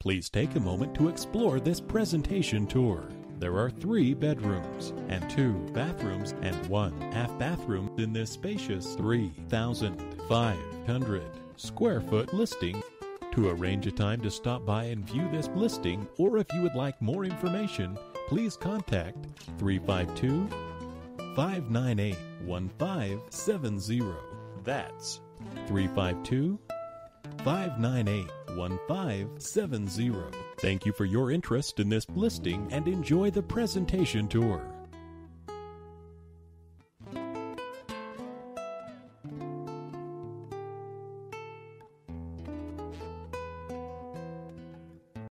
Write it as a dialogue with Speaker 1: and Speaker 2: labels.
Speaker 1: Please take a moment to explore this presentation tour. There are 3 bedrooms and 2 bathrooms and 1 half bathroom in this spacious 3,500 square foot listing. To arrange a time to stop by and view this listing, or if you would like more information, please contact 352-598-1570. That's 352-598-1570. Thank you for your interest in this listing and enjoy the presentation tour.